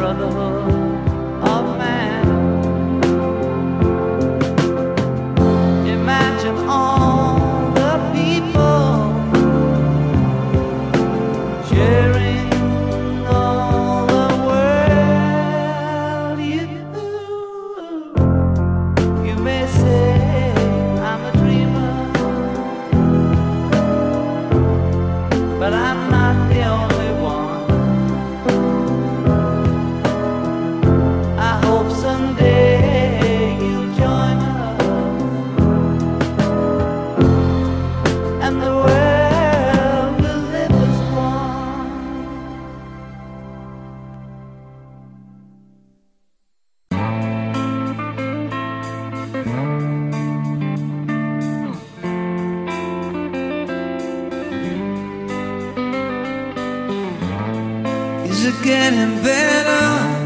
brotherhood of man. Imagine all the people sharing all the world. You may say I'm a dreamer, but I'm not the only one. I hope someday you'll join us, and the world will live as one. Is it getting better?